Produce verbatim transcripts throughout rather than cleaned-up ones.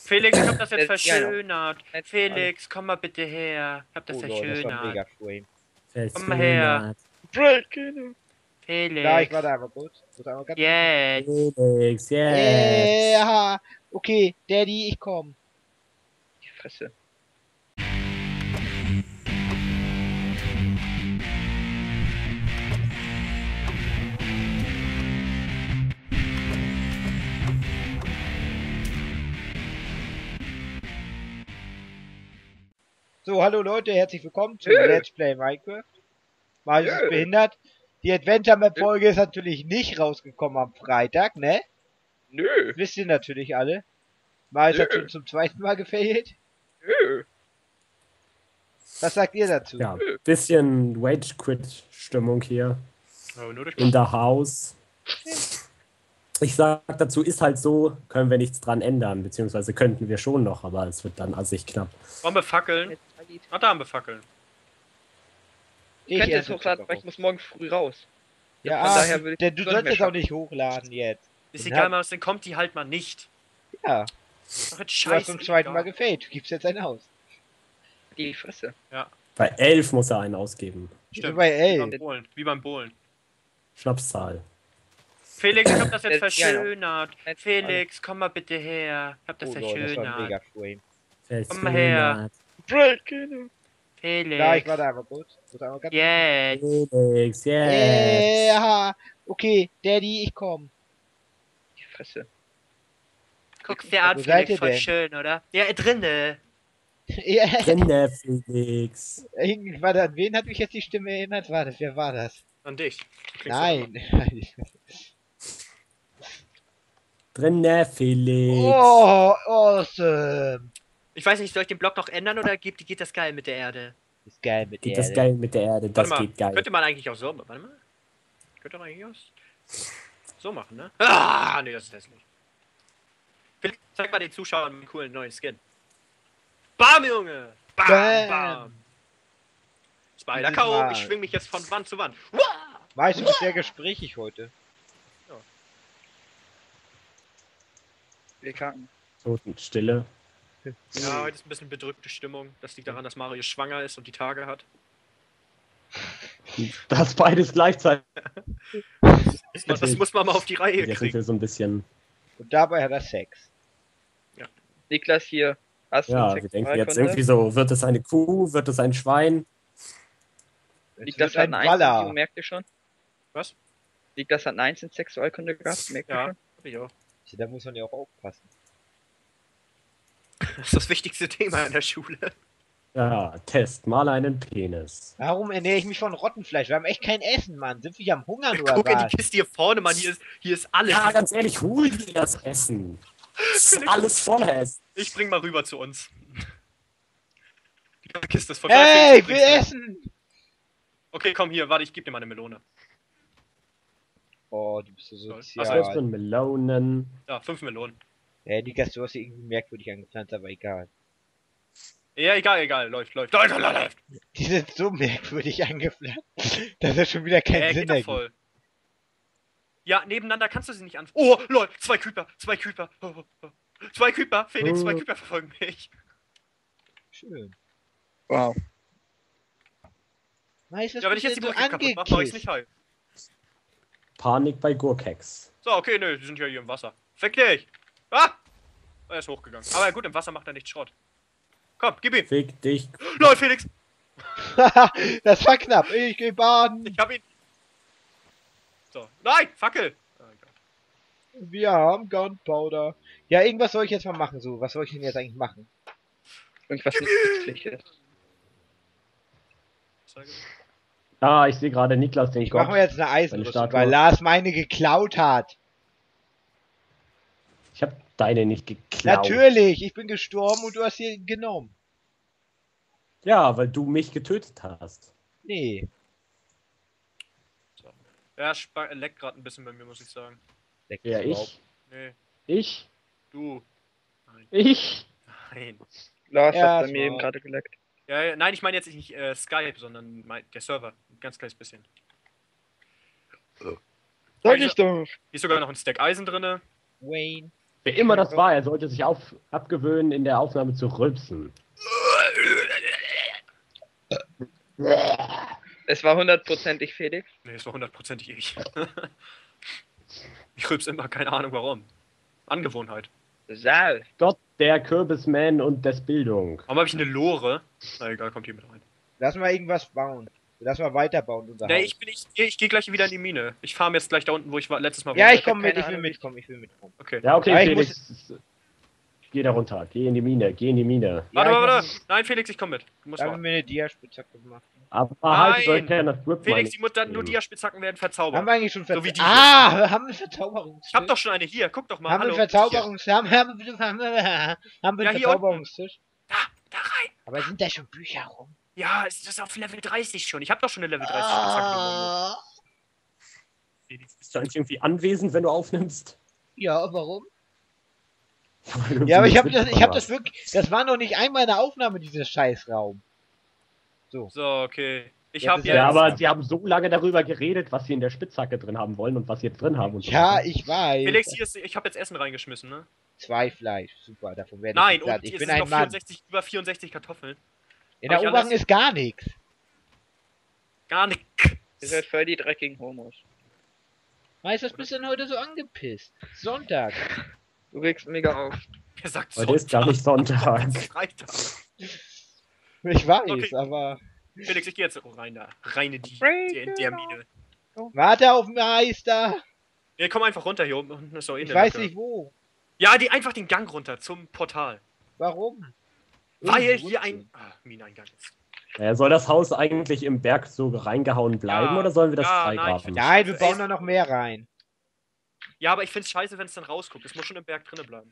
Felix, ich hab das jetzt Das- ja, ja. verschönert. Felix, komm mal bitte her. Ich hab das Oh Leute, das war ein mega verschönert. Frame. Komm mal her. Breaking. Ja, ich Felix. warte einfach kurz. Muss einmal ganz Jetzt. Felix, Äh, yes. ja, okay, Daddy, ich komm. Die Fresse. So, hallo Leute, herzlich willkommen zu Äh. Let's Play Minecraft. Marius ist Äh. behindert. Die Adventure Map Folge ist natürlich nicht rausgekommen am Freitag, ne? Nö. Wisst ihr natürlich alle. Marius hat Nö. schon zum zweiten Mal gefailt. Nö. Was sagt ihr dazu? Ja, bisschen Rage-Quit-Stimmung hier Oh, nur durch in der Haus. Ich sag dazu, ist halt so, können wir nichts dran ändern, beziehungsweise könnten wir schon noch, aber es wird dann an sich knapp. Wollen wir fackeln? Ah, da haben wir Fackeln. Ich könnte jetzt esse hochladen, Zucker weil ich muss morgen früh raus. Ja, Von ah, daher würde ich denn du schon solltest mehr auch nicht hochladen jetzt. Ist Und egal, hab- Marius, dann kommt die halt mal nicht. Ja, Ach, jetzt du hast scheiße. zum zweiten Mal gefailt. Du gibst jetzt ein Haus. Die Fresse. Bei elf muss er einen ausgeben. Bist du Stimmt. bei Wie elf? beim Bohlen. Wie beim Bohlen. Schnapszahl. Felix, ich hab das jetzt Das- ja, ja. verschönert. Felix, komm mal bitte her. Ich hab das Oh Leute, das war ein verschönert. mega Frame. Komm mal her. Breaking. Felix. Ja, ich warte einfach kurz. Muss einmal ganz Jetzt. Felix, yes. Äh, ja, okay, Daddy, ich komm. Die Fresse. Guck's dir an, Wo seid Felix, ihr voll denn? schön, oder? Ja, drinne. Ja, Drinne, Felix. irgendwie- Warte, an wen hat mich jetzt die Stimme erinnert? Warte, wer war das? An dich. Du klingst Nein. Drinne, Felix. Oh, awesome. Ich weiß nicht, soll ich den Block noch ändern oder geht, geht das geil mit der Erde? Ist geil mit Geht der das geil mit der Erde, das Warte mal, geht geil. könnte man eigentlich auch so. Warte mal. Könnte man eigentlich auch so machen, ne? Ah, nee, das ist hässlich. Felix, zeig mal den Zuschauern einen coolen neuen Skin. Bam, Junge! Bam, Bam. bam! Spider Dieses K O, Mal. ich schwing mich jetzt von Wand zu Wand. Weißt du, bist sehr gesprächig heute. Wir kacken. Totenstille. Ja, heute ist ein bisschen bedrückte Stimmung. Das liegt daran, dass Mario schwanger ist und die Tage hat. Das beides gleichzeitig. Das, das muss man mal auf die Reihe Jetzt sind kriegen. wir so ein bisschen. Und dabei hat er Sex. Niklas hier. Hast du Ja, einen wir denken jetzt Sexualkunde? irgendwie so, wird es eine Kuh, wird es ein Schwein? Es Niklas wird hat ein eine Eins in Baller. Bio, merkt ihr schon? Was? Niklas hat eine Eins in Sexualkunde gehabt, merkt ihr Ja, schon? hab ich auch. Da muss man ja auch aufpassen. Das ist das wichtigste Thema in der Schule. Ja, Test, mal einen Penis. Warum ernähre ich mich von Rottenfleisch? Wir haben echt kein Essen, Mann. Sind wir am Hungern oder Guck in was? die Kiste hier vorne, Mann. Hier ist, hier ist alles. Ja, ganz ehrlich, hol dir das Essen. Das ist alles voller Essen. Ich bring mal rüber zu uns. Die ganze Kiste ist voll. Hey, ich will Bring's mir. essen! Okay, komm hier, warte, ich geb dir mal eine Melone. Oh, du bist so Ach so, Das sozial. sind Melonen. Ja, fünf Melonen. Ja, Nikas, du hast sie irgendwie merkwürdig angepflanzt, aber egal. Ja, egal, egal. Läuft, läuft. Läuft, läuft, läuft. Die sind so merkwürdig angepflanzt, dass das schon wieder keinen Äh, Sinn geht doch ergibt. voll. Ja, nebeneinander kannst du sie nicht an. Oh, lol, zwei Creeper, zwei Creeper. Oh, oh, oh. Zwei Creeper, Felix, zwei Oh. Creeper verfolgen mich. Schön. Wow. Weißt du, Ja, wenn ich jetzt die Brücke kaputt mache, mach ich's nicht heil. Panik bei Gurkex. So, okay, nö, die sind ja hier im Wasser. Fick dich! Ah! Er ist hochgegangen. Aber gut, im Wasser macht er nicht Schrott. Komm, gib ihm! Fick dich. Lol, Felix! Das war knapp. Ich geh baden. Ich hab ihn! So. Nein! Fackel! Ah, egal. Wir haben Gunpowder. Ja, irgendwas soll ich jetzt mal machen, so. Was soll ich denn jetzt eigentlich machen? Irgendwas nützliches. Zeige. Ah, ich sehe gerade Niklas den Ich mache Gott. mir jetzt eine Eisenrüstung, Statue. weil Lars meine geklaut hat. Ich habe deine nicht geklaut. Natürlich, ich bin gestorben und du hast sie genommen. Ja, weil du mich getötet hast. Nee. So. Ja, spa- leckt gerade ein bisschen bei mir, muss ich sagen. Leck Ja, mich überhaupt. ich. Nee, Ich. du. Nein. Ich. Nein. Lars Ja, hat bei es mir war- eben gerade geleckt. Ja, ja, nein, ich meine jetzt nicht äh, Skype, sondern mein, der Server. Ein ganz kleines bisschen. Sag ich doch! Hier ist sogar noch ein Stack Eisen drinne. Wayne. Wer immer das war, er sollte sich auf, abgewöhnen, in der Aufnahme zu rülpsen. Es war hundertprozentig Felix. Nee, es war hundertprozentig ich. Ich rülps immer, keine Ahnung warum. Angewohnheit. Sal. Gott, der Kürbisman und des Bildung. Warum habe ich eine Lore? Na egal, kommt hier mit rein. Lass mal irgendwas bauen. Lass mal weiterbauen, unser Nee, Haus. ich bin ich, ich gehe gleich wieder in die Mine. Ich farm jetzt gleich da unten, wo ich war, letztes Mal Ja, war. ich komme mit, keine ich will Ahnung. mitkommen, ich will mitkommen. Okay. Ja, okay, Aber ich Felix. Geh da runter, geh in die Mine, geh in die Mine. Warte, Ja, warte, ich warte. Nein, Felix, ich komm mit. Du musst Da haben warten. wir eine Dia-Spitzhacke gemacht. Aber Nein! halt, soll ich gerne das Grip Felix, die muss dann nur Dia-Spitzhacken werden verzaubert. Haben wir eigentlich schon So wie Verzauberung? diese. Ah, haben wir Verzauberungstisch? Ich hab doch schon eine hier, guck doch mal. Haben wir Hallo. Verzauberungstisch? Haben, haben, wir- haben, wir- haben wir Ja, einen hier unten. Verzauberungstisch? Da, da rein. Aber sind da schon Bücher rum? Ja, es ist auf Level dreißig schon. Ich hab doch schon eine Level dreißig Spitzhacke genommen. Ah, Felix, bist du eigentlich irgendwie anwesend, wenn du aufnimmst? ja, warum? Weil du Ja, aber ich habe nichts das, ich habe mitbekommen das wirklich, das war noch nicht einmal eine Aufnahme, dieser Scheißraum. So. So, okay. Ich Ja, hab das hast. jetzt. Ja, Ja, aber das- sie haben so lange darüber geredet, was sie in der Spitzhacke drin haben wollen und was sie jetzt drin haben. Und so. Ja, ich weiß. Felix, hier ist, ich hab jetzt Essen reingeschmissen, ne? Zwei Fleisch, super, davon werde ich Nein, nicht satt. und Ich es bin sind ein noch Mann. vierundsechzig, über vierundsechzig Kartoffeln. In hab der ich Obergang alles- ist gar nichts. Gar nicht. Ihr seid voll die dreckigen Homos. Weißt du, was bist du denn heute so angepisst? Sonntag. Du regst mega auf. Er sagt Heute ist gar nicht Sonntag. Es ist Freitag. Ich weiß, Okay. aber. Felix, ich geh jetzt rein da. Reine die, der, in der Mine. Warte auf den Meister! Nee, komm einfach runter hier oben. Unten ist doch eh Ich eine weiß Lücke. nicht wo. Ja, die einfach den Gang runter zum Portal. Warum? Weil Irgendwo hier ist ein. Ah, Mineneingang ist. Ja, soll das Haus eigentlich im Berg so reingehauen bleiben Ja, oder sollen wir das ja, nein, ich freigraben? find- Nein, wir Ey, bauen da noch mehr rein. Ja, aber ich find's scheiße, wenn es dann rausguckt. Es muss schon im Berg drinnen bleiben.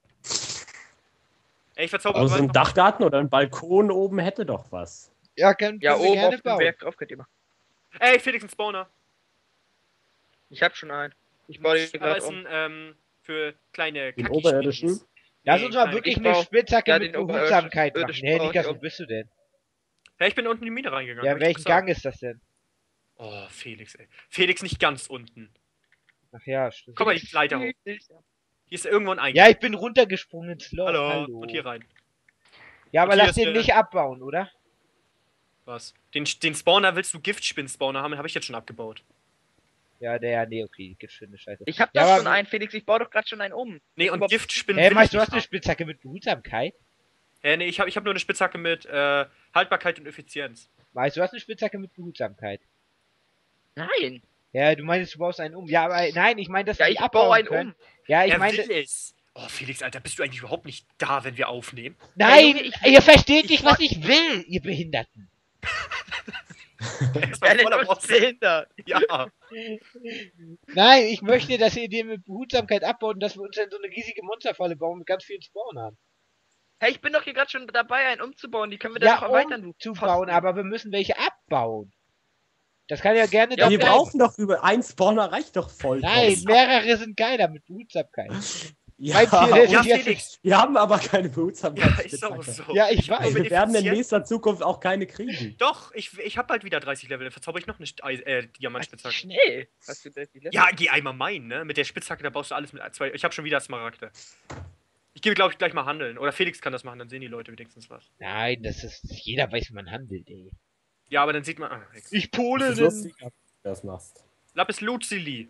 Ey, ich verzauber Also aber ein Dachgarten oder ein Balkon oben hätte doch was. Ja, können, Ja, können wir oben gerne auf dem bauen. Berg drauf könnt ihr machen. Ey, Felix, ein Spawner. Ich hab schon einen. Ich baue den Da gerade ist um. ein, ähm, für kleine Den Kacki- oberirdischen? Schmittis. Lass Nee, uns mal kleine- wirklich ich eine bau- Spitzhacke ja, mit den Behutsamkeit machen. oberirdischen Hey, baue ich Niklas, wo um. bist du denn? Ja, ich bin unten in die Mine reingegangen. Ja, hab ich welchen gesagt. Gang ist das denn? Oh, Felix, ey. Felix nicht ganz unten. Ach ja, stimmt. Komm mal die Leiter hoch. Hier ist irgendwo ein Eingang. Ja, ich bin runtergesprungen ins Loch. Hallo. Hallo. Und hier rein. Ja, aber Und hier lass ist den der- nicht abbauen, oder? Was? Den, den Spawner willst du Giftspinn-Spawner haben? Den habe ich jetzt schon abgebaut. Ja, der, nee, okay, gibt schon eine Scheiße. Ich hab Ja, doch aber schon wir- einen, Felix. Ich baue doch gerade schon einen um. Nee, und Überhaupt- Giftspinnen Hey, will Meister, ich du hast nicht eine haben. Spitzhacke mit Behutsamkeit? Äh, nee, ich habe ich hab nur eine Spitzhacke mit äh, Haltbarkeit und Effizienz. Meister, du hast eine Spitzhacke mit Behutsamkeit. Nein. Ja, du meinst, du baust einen um. Ja, aber nein, ich meine, dass Ja, wir ich die abbauen baue einen können. um. Ja, ich er meine, will es. Oh, Felix, Alter, bist du eigentlich überhaupt nicht da, wenn wir aufnehmen? nein, Junge, ich- ihr versteht ich nicht, was ich will, ihr Behinderten. Er ist Ja, doch voller der Boss. behindert. Ja. Nein, ich möchte, dass ihr den mit Behutsamkeit abbaut und dass wir uns dann so eine riesige Monsterfalle bauen mit ganz vielen Spawnern. Hey, ich bin doch hier gerade schon dabei, einen umzubauen. Die können wir dann noch Ja, erweitern, du umzubauen, Pfosten. aber wir müssen welche abbauen. Das kann ja gerne Ja, doch wir sein. brauchen doch über ein Spawner reicht doch voll. Nein, mehrere sind geiler mit Behutsamkeit. Ja, mein Ziel ist Ja, es jetzt. Felix. wir haben aber keine Ja, Behutsamkeit. ist auch so. Ja, ich hab weiß. nur Wir werden in Effizienz- nächster Zukunft auch keine kriegen. Doch, ich, ich habe bald wieder dreißig Level. Dann verzauber ich noch eine Eis- äh, Ach, Diamantspitzhacke. schnell. Hast du das die letzte? Ja, geh einmal meinen, ne? Mit der Spitzhacke, da baust du alles mit zwei. Ich habe schon wieder Smaragde. Ich gehe, glaube ich, gleich mal handeln. Oder Felix kann das machen, dann sehen die Leute wenigstens was. Nein, das ist. Jeder weiß, wie man handelt, ey. Ja, aber dann sieht man. Ah, egal. Ich Das pole ist den. lustig, dass du das machst. Lapis Lazuli.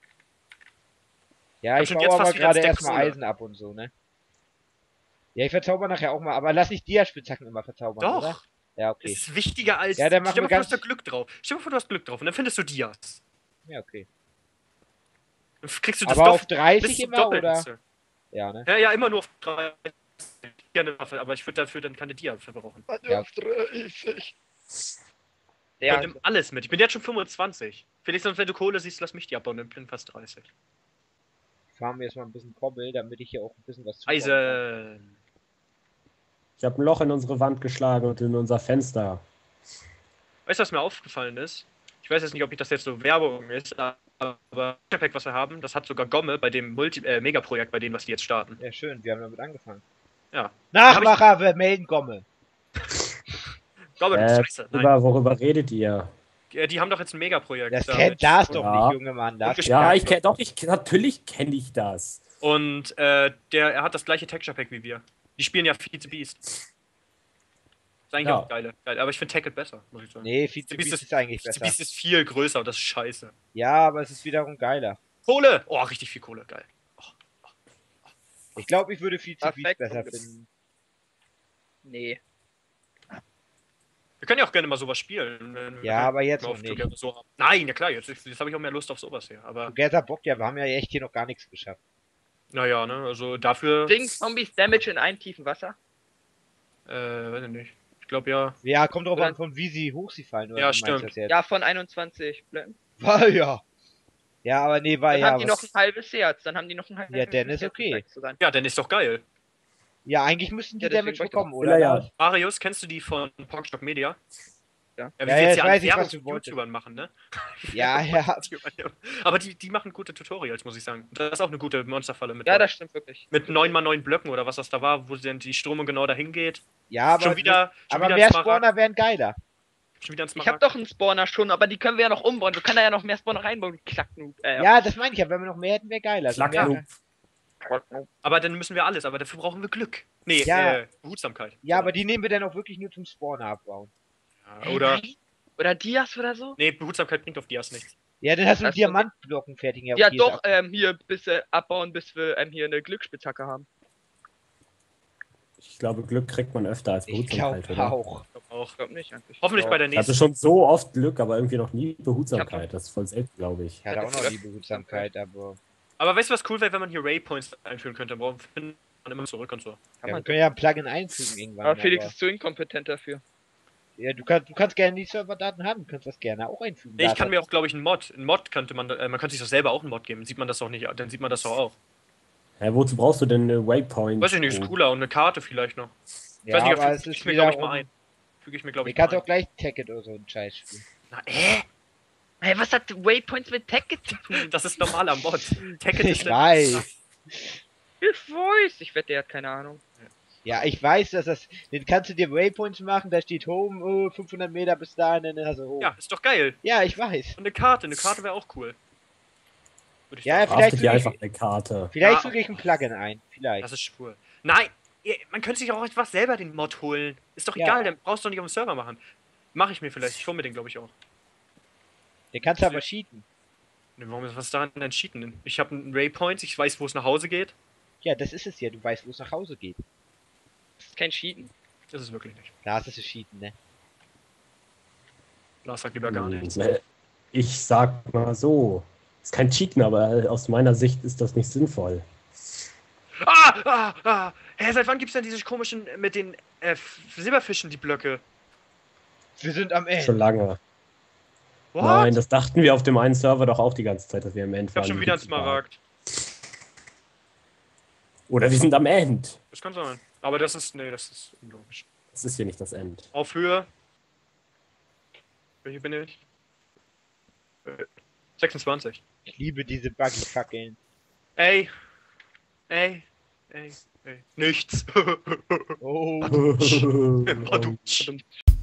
Ja, Hab ich schon baue jetzt aber fast wieder gerade Stack erstmal Kohle. Eisen ab und so, ne? Ja, ich verzauber nachher auch mal, aber lass nicht Dia-Spitzhacken immer verzaubern, oder? Doch. Ja, okay. Es ist wichtiger als. Ja, dann machen Stell dir wir mal vor, du hast ganz- da Glück drauf. Stell dir mal vor, du hast Glück drauf und dann findest du Dias. Ja, okay. Dann kriegst du das Aber auf doppelt- dreißig bis zum immer, Doppelten. oder? Ja, ne? Ja, ja, immer nur auf drei. Gerne Waffe, aber ich würde dafür dann keine Dia verbrauchen. Ja. Ich Ja, nehme alles mit. Ich bin jetzt schon fünfundzwanzig. Felix, sonst wenn du Kohle siehst, lass mich die abbauen, dann bin ich fast dreißig. Fahren wir jetzt mal ein bisschen Kobbel, damit ich hier auch ein bisschen was zubauen Eisen. Ich habe ein Loch in unsere Wand geschlagen und in unser Fenster. Weißt du, was mir aufgefallen ist? Ich weiß jetzt nicht, ob ich das jetzt so Werbung ist, aber das Pack, was wir haben, das hat sogar Gomme bei dem Multi äh, Megaprojekt, bei denen, was die jetzt starten. kann. Ja, schön, wir haben damit angefangen. Ja. Nachmacher, wir melden Gomme. Gomme, du Äh, Scheiße. Nein. worüber, worüber redet ihr? Ja, die haben doch jetzt ein Megaprojekt. Das da kennt mit- das doch Ja. nicht, junge Mann. Das Und Ja, ich kenne doch, ich, natürlich kenne ich das. Und äh, der, er hat das gleiche Texture Pack wie wir. Die spielen ja Feed the Beast. Ist eigentlich Ja. auch geil, geil. Aber ich finde Tackle besser, muss ich sagen. Nee, Feed the Beast ist eigentlich Feed the besser. Beast ist viel größer und das ist scheiße. Ja, aber es ist wiederum geiler. Kohle! Oh, richtig viel Kohle, geil. Ich glaube, ich würde Feed the Beast Perfekt. besser finden. Nee. Wir können ja auch gerne mal sowas spielen. wenn wir Ja, aber jetzt mal noch auf nicht. Together so haben. Nein, ja klar, jetzt, jetzt habe ich auch mehr Lust auf sowas hier. Aber Together bockt ja, wir haben ja echt hier noch gar nichts geschafft. naja, ne, also dafür. Ding, Zombies Damage in einem tiefen Wasser. Äh, weiß ich nicht. Ich glaube ja. Ja, kommt drauf Oder- an, von wie sie hoch sie fallen. Oder Ja, wie meinst du stimmt. das jetzt? Ja, von einundzwanzig Blöcken. War ja. Ja, aber nee, war Dann ja. haben die noch was- ein halbes Herz. Dann haben die noch ein halbes Ja, dann ist Herz, okay. um ehrlich zu sein. Ja, dann ist doch geil. Ja, eigentlich müssten die Ja, deswegen Damage wollte ich bekommen, auch- oder? Ja, ja. Lars? Marius, kennst du die von Pogstock Media? Ja. Ja, wie Ja, wir jetzt jetzt ja weiß alles ich, was Werbung du mit wolltest. YouTubern machen, ne? Ja, ja. Aber die, die machen gute Tutorials, muss ich sagen. Das ist auch eine gute Monsterfalle mit, Ja, das stimmt wirklich. mit neun mal neun Blöcken oder was das da war, wo dann die Strömung genau dahin geht. Ja, aber, schon wieder, schon aber wieder mehr ein Smaragd. Spawner wären geiler. Schon wieder ein Ich hab Smaragd. doch einen Spawner schon, aber die können wir ja noch umbauen. Wir können da ja noch mehr Spawner reinbauen. Klacknoob. Äh, Ja, das meine ich ja. Wenn wir noch mehr hätten, wäre geiler. So Klack, mehr- Aber dann müssen wir alles, aber dafür brauchen wir Glück. Nee, Ja. äh, Behutsamkeit. Ja, aber die nehmen wir dann auch wirklich nur zum Spawner abbauen. Ja, oder. Oder Dias oder so? Nee, Behutsamkeit bringt auf Dias nichts. Ja, dann hast du einen Das- Diamantblocken fertig. Ja, okay, doch, ist ab- ähm, hier, bis äh, abbauen, bis wir ähm, hier eine Glücksspitzhacke haben. Ich glaube, Glück kriegt man öfter als Ich Behutsamkeit, glaube oder? auch. Ich glaub auch. Ich glaub nicht eigentlich. Hoffentlich Ja. bei der Ich hatte nächsten. schon so oft Glück, aber irgendwie noch nie Ich Behutsamkeit. hab Das ist voll selten, glaube ich. Ich hatte auch noch die Behutsamkeit, aber. Aber weißt du, was cool wäre, wenn man hier Raypoints einführen könnte? Dann brauchen- findet man immer zurück und so. Kann Ja, wir man können ja ein Plugin einfügen irgendwann. aber Felix aber- ist zu inkompetent dafür. Ja, du kannst, du kannst gerne die Serverdaten haben, du kannst das gerne auch einfügen. Nee, ich kann Data- mir auch, glaube ich, einen Mod. Ein Mod könnte man, äh, man könnte sich doch selber auch einen Mod geben. Sieht man das doch nicht, dann sieht man das doch auch. Hä, wozu brauchst du denn eine Waypoint? Weiß ich nicht, ist cooler und eine Karte vielleicht noch. Ich Ja, weiß nicht, aber ob es füge ist ich mir, glaube ich, wiederum. mal ein. Füge ich mir, glaube Ihr ich, mal kannst ein. auch gleich Tacket oder so einen Scheiß spielen. Na, äh? Hey, was hat Waypoints mit Tacket zu tun? Das ist normaler Mod. Tacket ist Ich der- weiß. Ich weiß. Ich wette, der hat keine Ahnung. Ja, ich weiß, dass das. Den kannst du dir Waypoints machen, da steht Home, oh, fünfhundert Meter bis dahin, dann hast du Home. Ja, ist doch geil. Ja, ich weiß. Und eine Karte, eine Karte wäre auch cool. Würde ich Ja, sagen. vielleicht Vielleicht dir füge ich- einfach eine Karte. Vielleicht Ja. füge ich ein Plugin ein. Vielleicht. Das ist schwul. Nein, ihr- man könnte sich auch einfach selber den Mod holen. Ist doch Ja. egal, dann brauchst du doch nicht auf dem Server machen. Mache ich mir vielleicht. Ich hole mir den, glaube ich, auch. Den kannst du aber cheaten. Ne, warum ist was daran denn cheaten? Ich habe einen Raypoint, ich weiß, wo es nach Hause geht. Ja, das ist es ja. Du weißt, wo es nach Hause geht. Das ist kein Cheaten. Das ist wirklich nicht. Da ist es cheaten, ne? Lars sagt lieber gar nichts. Hm, Ich sag mal so. Ist kein Cheaten, aber aus meiner Sicht ist das nicht sinnvoll. Ah, ah, ah. Hä, seit wann gibt's denn diese komischen, äh, mit den äh, F- Silberfischen, die Blöcke? Wir sind am Ende. Schon lange. What? Nein, das dachten wir auf dem einen Server doch auch die ganze Zeit, dass wir am Ende ich hab schon wieder einen Smaragd. Oder wir sind am Ende. Das kann sein. Aber das ist, nee, das ist unlogisch. Das ist hier nicht das End. Auf Höhe. Welche bin ich? Äh, sechsundzwanzig. Ich liebe diese Buggy-Fackeln. Ey. Ey. Ey. Ey. Nichts. Oh. Badum.